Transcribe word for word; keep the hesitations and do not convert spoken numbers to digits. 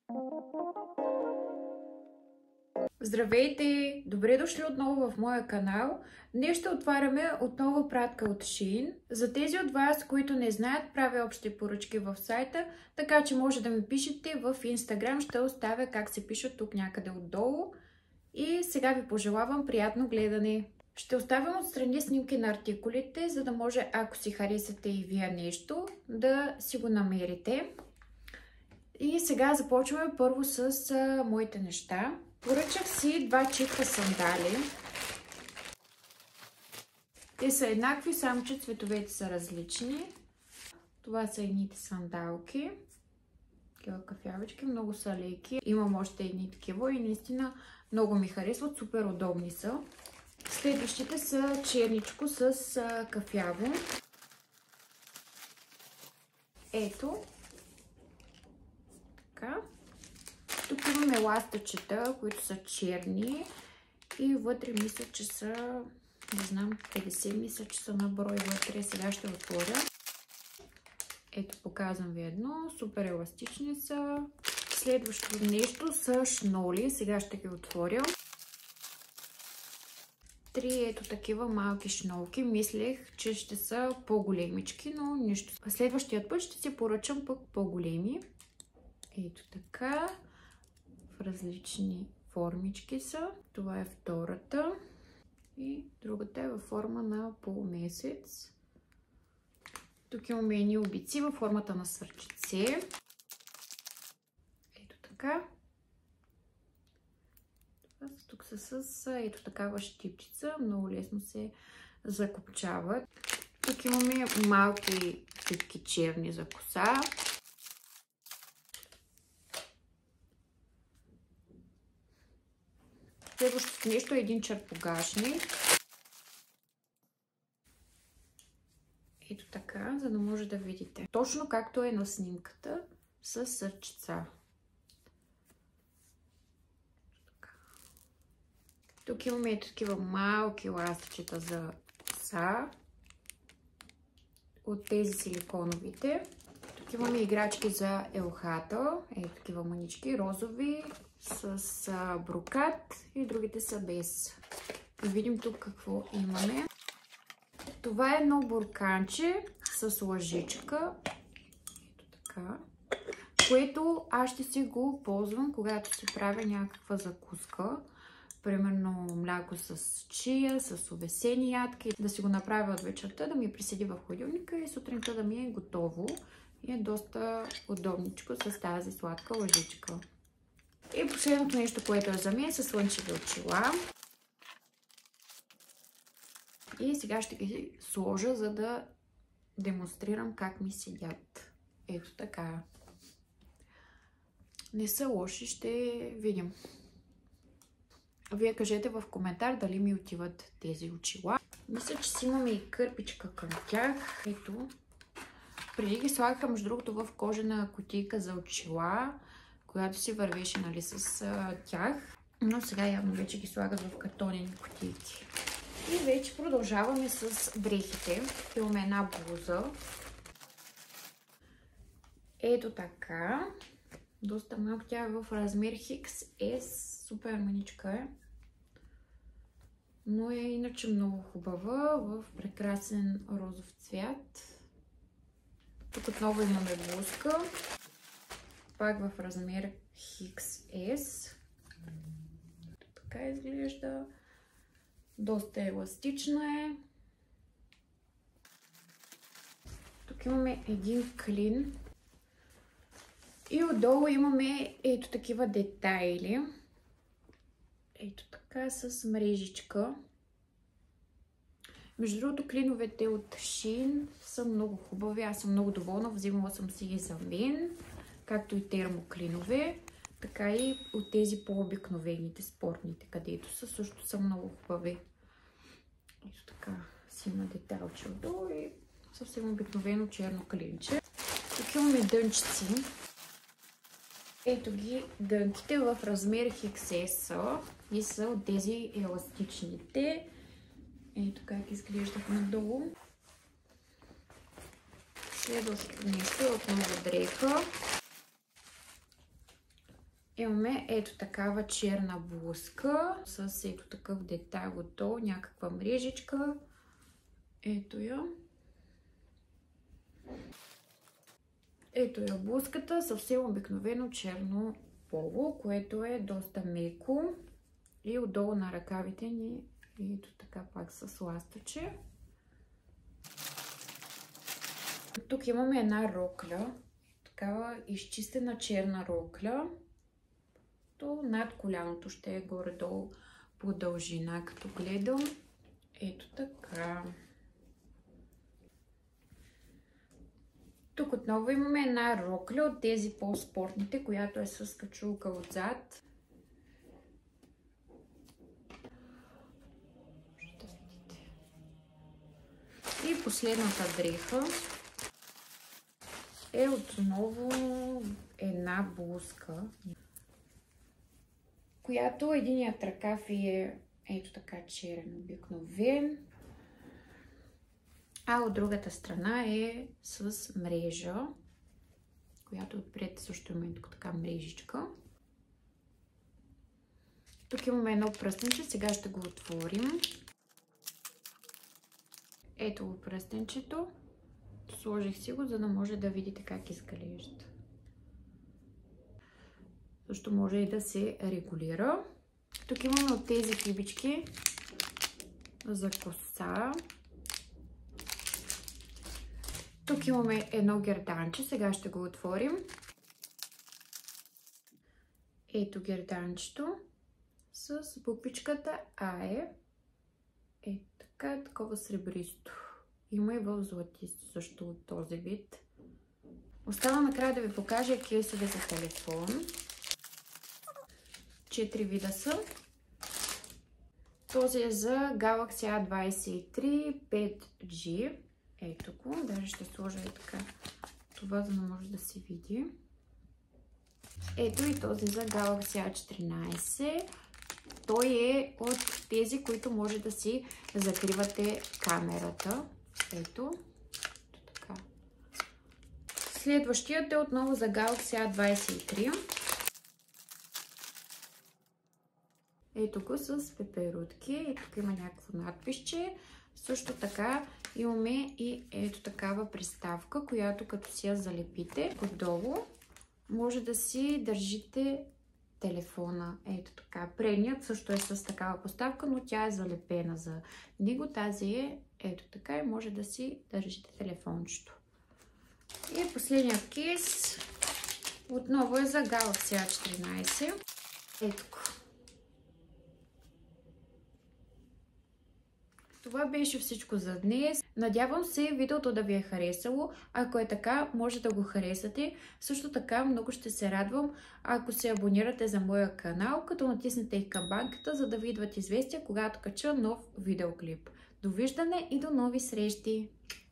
Здравейте! Добре дошли отново в моя канал. Днес ще отваряме отново пратка от Shein. За тези от вас, които не знаят, правя общи поръчки в сайта, така че може да ми пишете в Instagram. Ще оставя как се пишат тук някъде отдолу. И сега ви пожелавам приятно гледане. Ще оставям отстрани снимки на артикулите, за да може, ако си харесате и вие нещо, да си го намерите. И сега започваме първо с а, моите неща. Поръчах си два чифта сандали. Те са еднакви, само че цветовете са различни. Това са едните сандалки. Такива кафявички, много са леки. Имам още едни такива и наистина много ми харесват, супер удобни са. Следващите са черничко с кафяво. Ето. Така. Тук имаме ластъчета, които са черни и вътре мисля, че са, не знам, петдесет мисля, че са на брой вътре. Сега ще отворя. Ето, показвам ви едно. Супер еластични са. Следващото нещо са шноли. Сега ще ги отворя. Три ето такива малки шнолки. Мислех, че ще са по-големички, но нищо. Следващият път ще си поръчам пък по-големи. Ето така. В различни формички са. Това е втората. И другата е във форма на полумесец. Тук имаме едни обици във формата на свърчице. Ето така. Тук са с ето такава щипчица. Много лесно се закопчават. Тук имаме малки чипки черни за коса. Следващото нещо е един чарпогашник. Ето така, за да може да видите. Точно както е на снимката с сърчица. Тук имаме ето такива малки ластичета за коса. От тези силиконовите. Тук имаме играчки за елхата. Ето такива манички, розови, с брокат и другите са без. Да видим тук какво имаме. Това е едно бурканче с лъжичка. Ето така. Което аз ще си го ползвам, когато си правя някаква закуска. Примерно мляко с чия, с овесени ядки. Да си го направя от вечерта, да ми приседи в хладилника и сутринта да ми е готово. И е доста удобничко с тази сладка лъжичка. И последното нещо, което е за мен, са слънчеви очила. И сега ще ги сложа, за да демонстрирам как ми седят. Ето така. Не са лоши, ще видим. Вие кажете в коментар дали ми отиват тези очила. Мисля, че си имаме и кърпичка към тях. Ето. Преди ги слагаха, между другото, в кожена кутийка за очила, която си вървеше, нали, с а, тях. Но сега явно вече ги слагат в картонени кутийки. И вече продължаваме с дрехите. Имаме една блуза. Ето така. Доста малко. Тя е в размер Хикс Ес. Супер маничка е. Но е иначе много хубава. В прекрасен розов цвят. Тук отново имаме блузка. Пак в размер Хикс Ес. Така изглежда. Доста еластична е. Тук имаме един клин. И отдолу имаме ето такива детайли. Ето така с мрежичка. Между другото, клиновете от Shein са много хубави. Аз съм много доволна. Взимала съм си ги за мен. Както и термоклинове. Така и от тези по-обикновените, спортните, където са, също са много хубави. Ето така си има детайлче отдолу и съвсем обикновено черно клинче. Тук имаме дънчици. Ето ги дънките в размер Хикс Ес и са от тези еластичните. Ето как изглеждат надолу. Следващото нещо е отново дреха. Имаме ето такава черна блузка с ето такъв детайл отдолу, някаква мрежичка. Ето я. Ето я блузката, съвсем обикновено черно поло, което е доста меко. И отдолу на ръкавите ни ето така пак с ласточе. Тук имаме една рокля, такава изчистена черна рокля. То над коляното ще е горе-долу по дължина, като гледам. Ето така. Тук отново имаме една рокля от тези по-спортните, която е с качулка отзад. И последната дреха е отново една блузка, която единият ръкав е ето така черен обикновен, а от другата страна е с мрежа, която отпред също има тук така мрежичка. Тук имаме едно пръстенче, сега ще го отворим. Ето го пръстенчето. Сложих си го, за да може да видите как изглежда. Също може и да се регулира. Тук имаме от тези кибички за коса. Тук имаме едно герданче, сега ще го отворим. Ето герданчето с буквичката А Е. Е така, такова сребристо. Има и в златисто също от този вид. Остава накрая да ви покажа кейсове за телефон. Четири вида са. Този е за Galaxy А двайсет и три пет джи. Ето го. Даже ще сложа и така това, за да може да се види. Ето и този за Galaxy А четиринайсет. Той е от тези, които може да си закривате камерата. Ето. Така. Следващият е отново за Galaxy А двайсет и три. Ето го с пеперутки. И тук има някакво надписче. Също така имаме и ето такава приставка, която като си я залепите отдолу, може да си държите телефона. Ето така. Предният също е с такава поставка, но тя е залепена за него. Тази е ето така и може да си държите телефончето. И последният кейс отново е за Galaxy А четиринайсет. Ето го. Това беше всичко за днес. Надявам се видеото да ви е харесало. Ако е така, може да го харесате. Също така много ще се радвам, ако се абонирате за моя канал, като натиснете и камбанката, за да ви идват известия, когато кача нов видеоклип. Довиждане и до нови срещи!